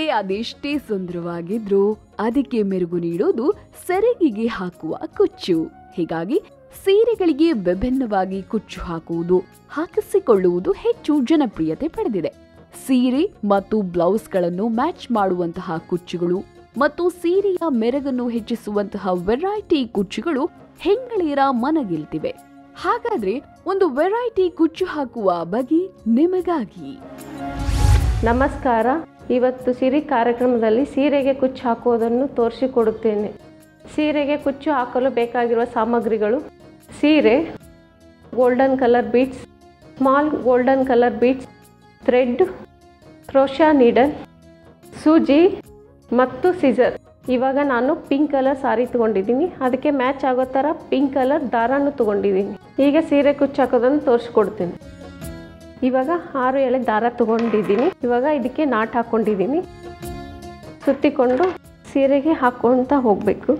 ಅದೆಷ್ಟೇ ಸುಂದರವಾಗಿದ್ರೂ ಅದಕ್ಕೆ ಮೆರುಗು ನೀಡೋದು ಸೆರಗಿಗೆ ಹಾಕುವ ಕುಚ್ಚು. ಹೀಗಾಗಿ ಸೀರೆಗಳಿಗೆ ವಿಭಿನ್ನವಾಗಿ ಕುಚ್ಚು ಹಾಕಿಸಿಕೊಳ್ಳುವುದು ಹೆಚ್ಚು ಜನಪ್ರಿಯತೆ ಪಡೆದಿದೆ. ಸೀರೆ ಮತ್ತು ಬ್ಲೌಸ್ಗಳನ್ನು ಮ್ಯಾಚ್ ಮಾಡುವಂತಹ ಕುಚ್ಚುಗಳು ಮತ್ತು ಸೀರೆಯ ಮೆರುಗನ್ನು ಹೆಚ್ಚಿಸುವಂತಹ ವೆರೈಟಿ ಕುಚ್ಚುಗಳು ಹೆಂಗಳೆಯರ ಮನಗೆಲ್ತಿವೆ. ಹಾಗಾದ್ರೆ ಒಂದು ವೆರೈಟಿ ಕುಚ್ಚು ಹಾಕುವ ಬಗೆ ನಿಮಗಾಗಿ. ನಮಸ್ಕಾರ. ಇವತ್ತು ಸಿರಿ ಕಾರ್ಯಕ್ರಮದಲ್ಲಿ ಸೀರೆಗೆ ಕುಚ್ಚು ಹಾಕುವುದನ್ನು ತೋರಿಸಿಕೊಡುತ್ತೇನೆ. ಸೀರೆಗೆ ಕುಚ್ಚು ಹಾಕಲು ಬೇಕಾಗಿರುವ ಸಾಮಗ್ರಿಗಳು: ಸೀರೆ, golden colour beads, small golden colour beads, thread, crochet needle, ಸೂಜಿ ಮತ್ತು ಸಿಸರ್. ಇವಾಗ ನಾನು ಪಿಂಕ್ ಕಲರ್ ಸಾರಿ ತೊಗೊಂಡಿದ್ದೀನಿ, ಅದಕ್ಕೆ ಮ್ಯಾಚ್ ಆಗೋ ಥರ ಪಿಂಕ್ ಕಲರ್ ದಾರನೂ ತೊಗೊಂಡಿದ್ದೀನಿ. ಈಗ ಸೀರೆ ಕುಚ್ಚು ಹಾಕೋದನ್ನು ತೋರಿಸ್ಕೊಡ್ತೀನಿ. ಇವಾಗ 6 ಎಳೆ ದಾರ ತೊಗೊಂಡಿದ್ದೀನಿ. ಇವಾಗ ಇದಕ್ಕೆ ನಾಟ್ ಹಾಕ್ಕೊಂಡಿದ್ದೀನಿ. ಸುತ್ತಿಕೊಂಡು ಸೀರೆಗೆ ಹಾಕ್ಕೊಳ್ತಾ ಹೋಗಬೇಕು.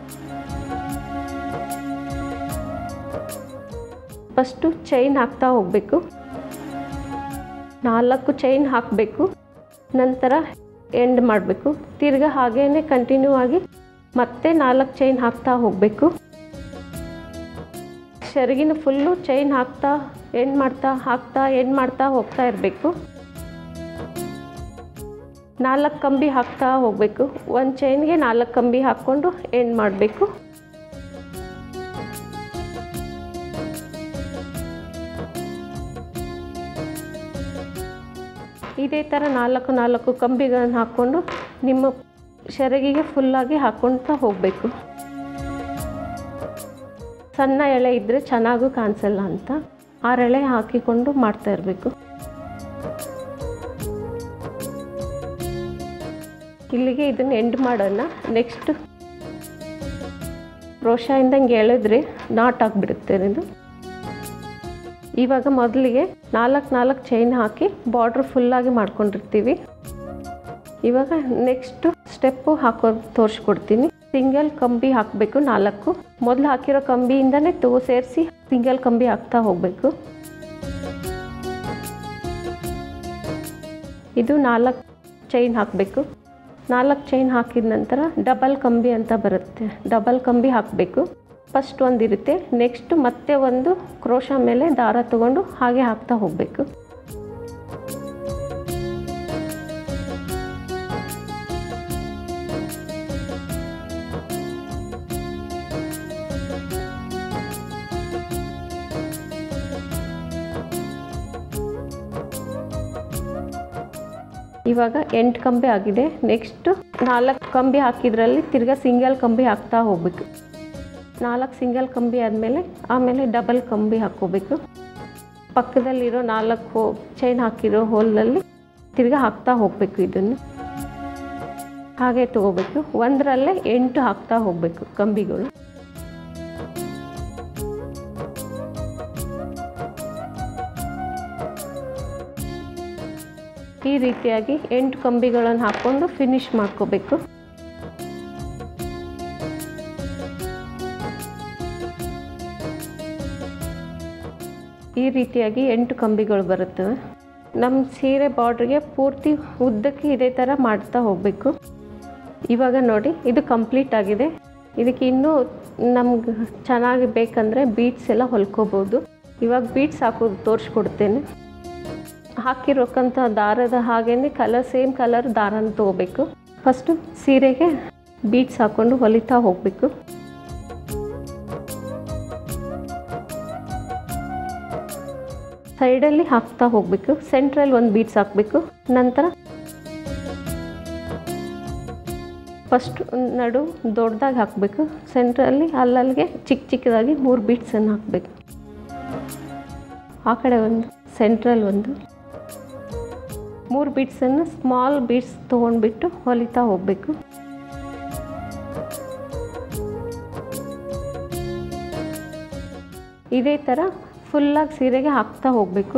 ಫಸ್ಟು ಚೈನ್ ಹಾಕ್ತಾ ಹೋಗಬೇಕು. 4 ಚೈನ್ ಹಾಕಬೇಕು. ನಂತರ ಎಂಡ್ ಮಾಡಬೇಕು. ತಿರ್ಗಾ ಹಾಗೇನೆ ಕಂಟಿನ್ಯೂ ಆಗಿ ಮತ್ತೆ 4 ಚೈನ್ ಹಾಕ್ತಾ ಹೋಗಬೇಕು. ಸೆರಗಿನ ಫುಲ್ಲು ಚೈನ್ ಹಾಕ್ತಾ ಎಂಡ್ ಮಾಡ್ತಾ ಹೋಗ್ತಾ ಇರಬೇಕು. 4 ಕಂಬಿ ಹಾಕ್ತಾ ಹೋಗಬೇಕು. ಒಂದು ಚೈನ್ಗೆ 4 ಕಂಬಿ ಹಾಕ್ಕೊಂಡು ಎಂಡ್ ಮಾಡಬೇಕು. ಇದೇ ಥರ 4 ಕಂಬಿಗಳನ್ನು ಹಾಕ್ಕೊಂಡು ನಿಮ್ಮ ಸೆರಗಿಗೆ ಫುಲ್ಲಾಗಿ ಹಾಕ್ಕೊಳ್ತಾ ಹೋಗಬೇಕು. ಸಣ್ಣ ಎಳೆ ಇದ್ದರೆ ಚೆನ್ನಾಗೂ ಕಾಣಿಸಲ್ಲ ಅಂತ 6 ಎಳೆ ಹಾಕಿಕೊಂಡು ಮಾಡ್ತಾ ಇರಬೇಕು. ಇಲ್ಲಿಗೆ ಇದನ್ನು ಎಂಡ್ ಮಾಡೋಣ. ನೆಕ್ಸ್ಟ್ ಕ್ರೋಶಾಯಿಂದ ಹಿಂಗೆ ಎಳೆದ್ರೆ ನಾಟ್ ಆಗಿಬಿಡುತ್ತೆ ಇದು. ಇವಾಗ ಮೊದಲಿಗೆ 4 ಚೈನ್ ಹಾಕಿ ಬಾರ್ಡ್ರ್ ಫುಲ್ಲಾಗಿ ಮಾಡ್ಕೊಂಡಿರ್ತೀವಿ. ಇವಾಗ ನೆಕ್ಸ್ಟ್ ಸ್ಟೆಪ್ಪು ಹಾಕೋದು ತೋರಿಸ್ಕೊಡ್ತೀನಿ. ಸಿಂಗಲ್ ಕಂಬಿ ಹಾಕಬೇಕು 4. ಮೊದಲು ಹಾಕಿರೋ ಕಂಬಿಯಿಂದನೇ ಸೇರಿಸಿ ಸಿಂಗಲ್ ಕಂಬಿ ಹಾಕ್ತಾ ಹೋಗಬೇಕು. ಇದು 4 ಚೈನ್ ಹಾಕಬೇಕು. 4 ಚೈನ್ ಹಾಕಿದ ನಂತರ ಡಬಲ್ ಕಂಬಿ ಅಂತ ಬರುತ್ತೆ. ಡಬಲ್ ಕಂಬಿ ಹಾಕಬೇಕು. ಫಸ್ಟ್ ಒಂದಿರುತ್ತೆ, ನೆಕ್ಸ್ಟ್ ಮತ್ತೆ ಒಂದು ಕ್ರೋಶಾ ಮೇಲೆ ದಾರ ತಗೊಂಡು ಹಾಗೆ ಹಾಕ್ತಾ ಹೋಗಬೇಕು. ಇವಾಗ 8 ಕಂಬಿ ಆಗಿದೆ. ನೆಕ್ಸ್ಟ್ 4 ಕಂಬಿ ಹಾಕಿದ್ರಲ್ಲಿ ತಿರ್ಗಾ ಸಿಂಗಲ್ ಕಂಬಿ ಹಾಕ್ತಾ ಹೋಗಬೇಕು. 4 ಸಿಂಗಲ್ ಕಂಬಿ ಆಮೇಲೆ ಡಬಲ್ ಕಂಬಿ ಹಾಕ್ಕೋಬೇಕು. ಪಕ್ಕದಲ್ಲಿರೋ 4 ಚೈನ್ ಹಾಕಿರೋ ಹೋಲಲ್ಲಿ ತಿರ್ಗಾ ಹಾಕ್ತಾ ಹೋಗಬೇಕು. ಇದನ್ನು ಹಾಗೆ ತಗೋಬೇಕು. ಒಂದರಲ್ಲೇ 8 ಹಾಕ್ತಾ ಹೋಗಬೇಕು ಕಂಬಿಗಳು. ಈ ರೀತಿಯಾಗಿ 8 ಕಂಬಿಗಳನ್ನು ಹಾಕ್ಕೊಂಡು ಫಿನಿಶ್ ಮಾಡ್ಕೋಬೇಕು. ಈ ರೀತಿಯಾಗಿ 8 ಕಂಬಿಗಳು ಬರುತ್ತವೆ. ನಮ್ಮ ಸೀರೆ ಬಾರ್ಡ್ರಿಗೆ ಪೂರ್ತಿ ಉದ್ದಕ್ಕೆ ಇದೇ ಥರ ಮಾಡ್ತಾ ಹೋಗಬೇಕು. ಇವಾಗ ನೋಡಿ, ಇದು ಕಂಪ್ಲೀಟ್ ಆಗಿದೆ. ಇದಕ್ಕೆ ಇನ್ನೂ ನಮ್ಗೆ ಚೆನ್ನಾಗಿ ಬೇಕಂದರೆ ಬೀಡ್ಸ್ ಎಲ್ಲ ಹೊಲ್ಕೋಬೋದು. ಇವಾಗ ಬೀಡ್ಸ್ ಹಾಕೋದು ತೋರಿಸ್ಕೊಡ್ತೇನೆ. ಹಾಕಿರೋಕ್ಕಂಥ ದಾರದ ಹಾಗೇ ಸೇಮ್ ಕಲರ್ ದಾರನ ತೊಗೋಬೇಕು. ಫಸ್ಟು ಸೀರೆಗೆ ಬೀಡ್ಸ್ ಹಾಕ್ಕೊಂಡು ಹೊಲಿತಾ ಹೋಗಬೇಕು. ಸೈಡಲ್ಲಿ ಹಾಕ್ತಾ ಹೋಗಬೇಕು. ಸೆಂಟ್ರಲ್ಲಿ ಒಂದು ಬೀಡ್ಸ್ ಹಾಕಬೇಕು. ನಂತರ ಫಸ್ಟ್ ನಡು ದೊಡ್ಡದಾಗಿ ಹಾಕಬೇಕು. ಸೆಂಟ್ರಲ್ಲಿ ಅಲ್ಲಲ್ಲಿಗೆ ಚಿಕ್ಕದಾಗಿ 3 ಬೀಡ್ಸನ್ನು ಹಾಕಬೇಕು. ಆ ಕಡೆ ಒಂದು, ಸೆಂಟ್ರಲ್ಲಿ ಒಂದು 3 ಬೀಡ್ಸನ್ನು ಸ್ಮಾಲ್ ಬೀಡ್ಸ್ ತೊಗೊಂಡ್ಬಿಟ್ಟು ಹೊಲಿತಾ ಹೋಗಬೇಕು. ಇದೇ ಥರ ಫುಲ್ಲಾಗಿ ಸೀರೆಗೆ ಹಾಕ್ತಾ ಹೋಗಬೇಕು.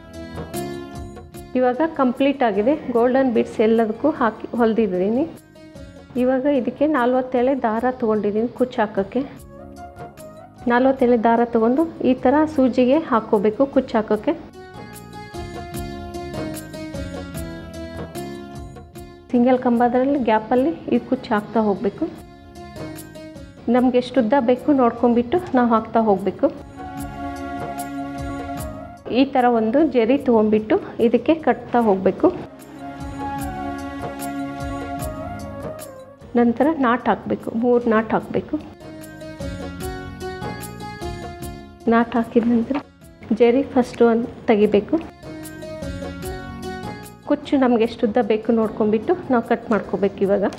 ಇವಾಗ ಕಂಪ್ಲೀಟ್ ಆಗಿದೆ. ಗೋಲ್ಡನ್ ಬೀಡ್ಸ್ ಎಲ್ಲದಕ್ಕೂ ಹಾಕಿ ಹೊಲಿದಿದ್ದೀನಿ. ಇವಾಗ ಇದಕ್ಕೆ 40 ಎಳೆ ದಾರ ತೊಗೊಂಡಿದ್ದೀನಿ ಕುಚ್ಚು ಹಾಕೋಕ್ಕೆ. 40 ಎಳೆ ದಾರ ತೊಗೊಂಡು ಈ ಥರ ಸೂಜಿಗೆ ಹಾಕ್ಕೋಬೇಕು ಕುಚ್ಚು ಹಾಕೋಕ್ಕೆ. ಸಿಂಗಲ್ ಕಂಬದಲ್ಲಿ ಗ್ಯಾಪಲ್ಲಿ ಈ ಕುಚ್ಚು ಹಾಕ್ತಾ ಹೋಗಬೇಕು. ನಮಗೆ ಎಷ್ಟು ಉದ್ದ ಬೇಕು ನೋಡ್ಕೊಂಡ್ಬಿಟ್ಟು ನಾವು ಹಾಕ್ತಾ ಹೋಗಬೇಕು. ಈ ಥರ ಒಂದು ಜರಿ ತೊಗೊಂಡ್ಬಿಟ್ಟು ಇದಕ್ಕೆ ಕಟ್ತಾ ಹೋಗಬೇಕು. ನಂತರ ನಾಟ್ ಹಾಕಬೇಕು. 3 ನಾಟ್ ಹಾಕಬೇಕು. ನಾಟ್ ಹಾಕಿದ ನಂತರ ಜರಿ ಫಸ್ಟು ತೆಗಿಬೇಕು. ಕುಚ್ಚು ನಮಗೆ ಎಷ್ಟು ಉದ್ದ ಬೇಕು ನೋಡ್ಕೊಂಡ್ಬಿಟ್ಟು ನಾವು ಕಟ್ ಮಾಡ್ಕೋಬೇಕು.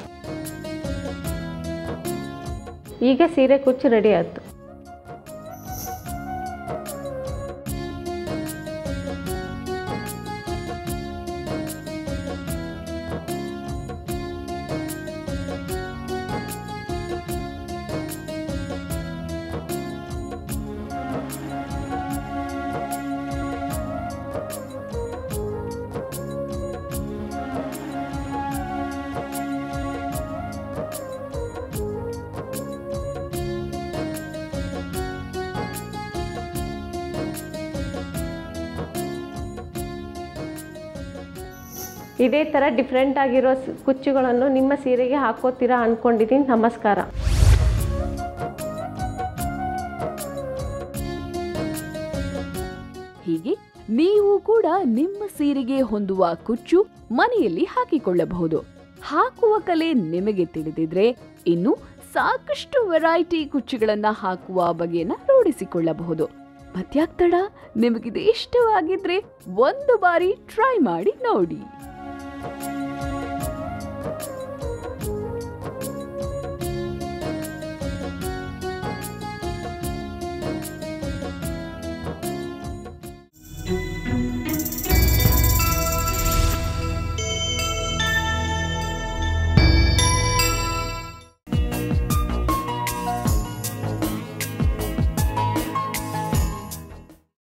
ಈಗ ಸೀರೆ ಕುಚ್ಚು ರೆಡಿ ಆಯಿತು. ಇದೇ ಥರ ಡಿಫ್ರೆಂಟ್ ಆಗಿರೋ ಕುಚ್ಚುಗಳನ್ನು ನಿಮ್ಮ ಸೀರೆಗೆ ಹಾಕೋತೀರಾ ಅಂದ್ಕೊಂಡಿದ್ದೀನಿ. ನಮಸ್ಕಾರ. ಹೀಗೆ ನೀವು ಕೂಡ ನಿಮ್ಮ ಸೀರೆಗೆ ಹೊಂದುವ ಕುಚ್ಚು ಮನೆಯಲ್ಲಿ ಹಾಕಿಕೊಳ್ಳಬಹುದು. ಹಾಕುವ ಕಲೆ ನಿಮಗೆ ತಿಳಿದಿದ್ರೆ ಇನ್ನು ಸಾಕಷ್ಟು ವೆರೈಟಿ ಕುಚ್ಚುಗಳನ್ನ ಹಾಕುವ ಬಗೆಯನ್ನ ರೂಢಿಸಿಕೊಳ್ಳಬಹುದು. ಮತ್ಯಾಕ್ ತಡ? ನಿಮಗಿದು ಇಷ್ಟವಾಗಿದ್ರೆ ಒಂದು ಬಾರಿ ಟ್ರೈ ಮಾಡಿ ನೋಡಿ.